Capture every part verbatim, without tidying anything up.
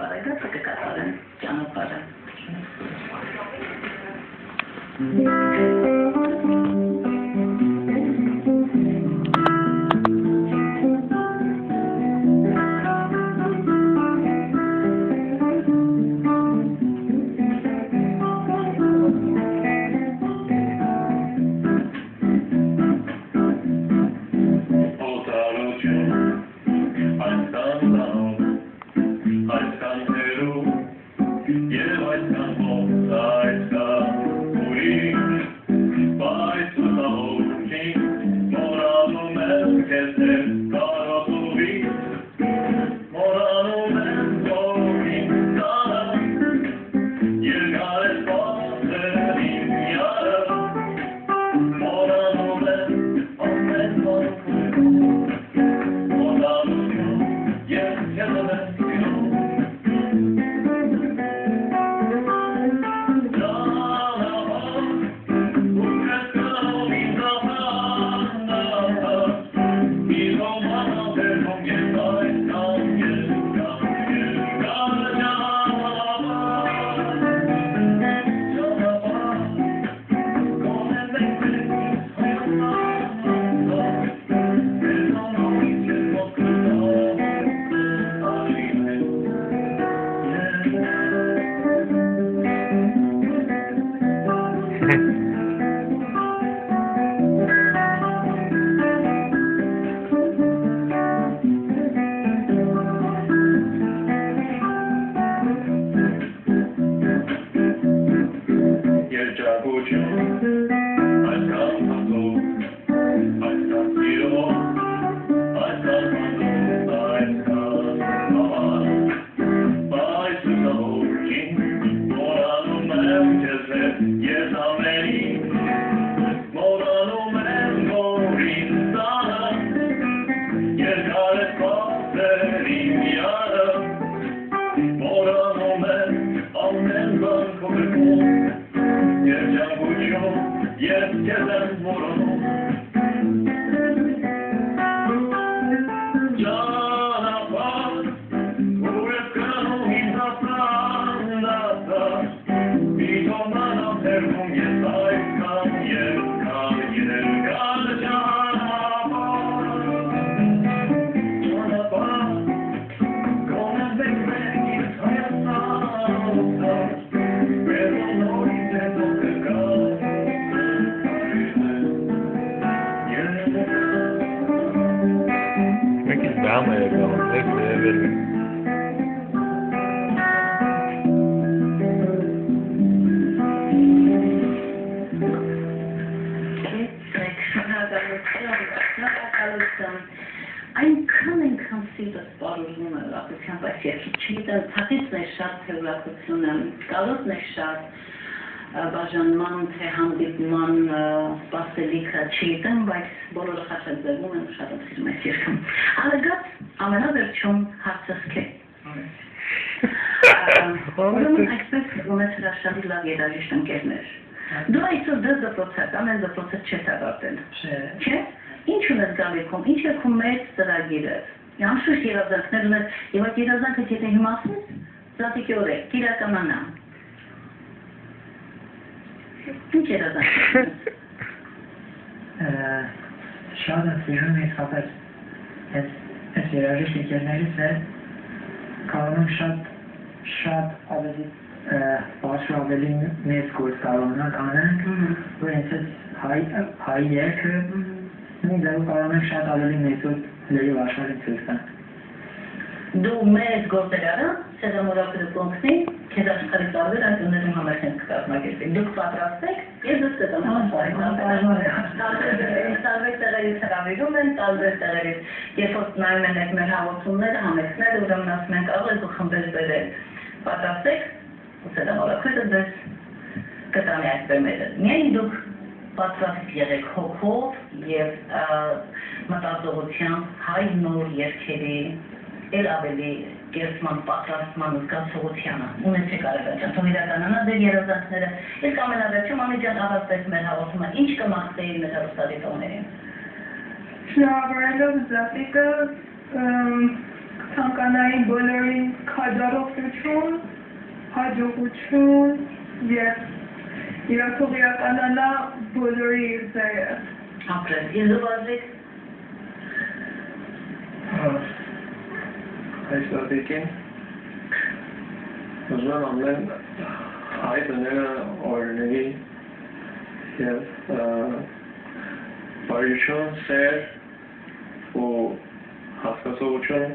Aragasը կկատարեն ճանապարհը։ Այնքան այնքան սիրտս պարուժում է ուրախությամբ, այս երկի չգիտեմ, թաղիցն է շատ, թե ուրախությունը, կալոտն է շատ, բաժանման, թե հանդիպման սպասելիքը չգիտեմ, բայց բոլորը խաչած ձևում են շատ ըսիրում այս երկում։ Արագած ամենավերջում հարցս քե։ Ուրեմն այսպես ունես հրաշալի լավ երաժիշտ ընկերներ։ Դու այսօր դες դպրոցակ, ամեն դպրոցը չես ավարտել, չէ՞։ Ինչ ունես գալիքում, ինչ է քո մեծ ծրագիրը։ Անշուշտ երազանքներ ունես, եւ այդ երազանքը եթե հիմա ասես, զատիկի օրը կիրականանա։ Ինչ երազանք ունես։ Շատ եմ սիրում իսկապես այս երաժիշտ ընկերներից է կարող եմ շատ շատ ավելի բարձր ավելի մեծ գործ կարող անենք, որ հենց հայ երգը Մենք դեռ կարող ենք շատ ավելի մեծոց լեյով աշխարհին ցույց տալ։ Դու մեծ գործեր արա, սեզամորակը կոնքնի, քեզ աշխարհի տարբեր անկյուններում համերգներ կկազմակերպի։ Դուք պատրաստ եք, եւ դուք կտանաք տարբեր տեղերից հրավիրում են, տարբեր տեղերից։ Երբ որ նայում են մեր հաղորդումները, համերգները, ուրեմն ասում են կարող եք դուք խմբեր բերել։ Պատրաստ եք, ու սեզամորակը դες կտանի այդ բեմերը։ Միայն դուք պատրաստ եղեք հոգով և մտածողությամբ հայ նոր երգերի էլ ավելի կերտման պատրաստման զգացողությանը ունեցեք Արագաջան, թող իրականանա ձեր երազանքները, իսկ ամենավերջում Ամիջան ավարտեց մեր հաղորդումը, ինչ կմաղթեի մեր հեռուստադիտողներին։ Շնորհավորելով Զաֆիկը ցանկանային բոլորին քաջառողջություն, հաջողություն եւ իրաքով իրականանա բոլորի ձերը։ Ապրես, իզու Վազրիկ։ Այս դատիկին ուզում եմ ամեն հայ բները օրների և բարյություն, սեր ու հասկացողություն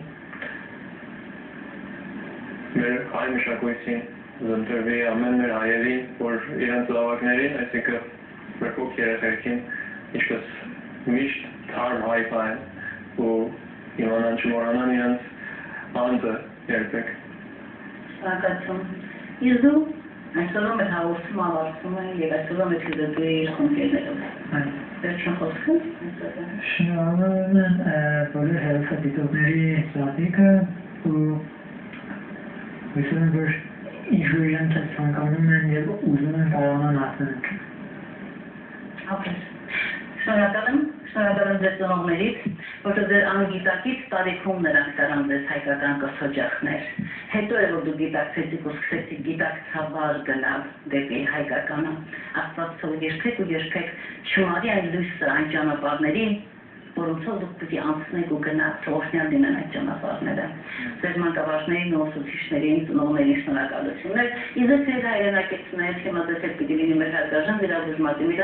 մեր հայ մշակույթին զընտրվի ամեն մեր հայերին, որ իրենց զավակներին, այսինքն մեր փոքր երեխեքին ինչպես միշտ թարմ հայ պահեն ու իմանան չմոռանան իրենց անձը երբեք։ Շնորհակալություն։ Իզու այսօրում մեր հաղորդումը ավարտվում է եւ այսօրում եք դեպի իր կոնկրետներով։ Վերջին խոսքը։ Շնորհակալ եմ բոլոր հերոսադիտողների զատիկը ու հույսում եմ, որ ինչ-որ իրենք ցանկանում են եւ ուզում են կարողանան ասել։ Ապրես։ Շնորհակալ եմ, շնորհակալ եմ ձեր ծնողներից, որտեղ ձեր անգիտակից տարիքում նրանք տարան ձեզ հայկական կոթոջախներ։ Հետո է որ դու գիտակցեցիք ու սկսեցիք գիտակցաբար գնալ դեպի հայկականը։ Աստված թող երբեք ու երբեք չմարի այն լույսը, այն ճանապարհներին, որոնցով դուք պիտի անցնեք ու գնաք, թողնյալ լինեն այդ ճանապարհները։ Ձեր մանկավարժներին ու ուսուցիչներին, ծնողներին շնորհակալություններ։ Իսկ ձեր հայրենակիցներ, հիմա ձեզ հետ պիտի լինի մեր հարգարժան վիրաբուժ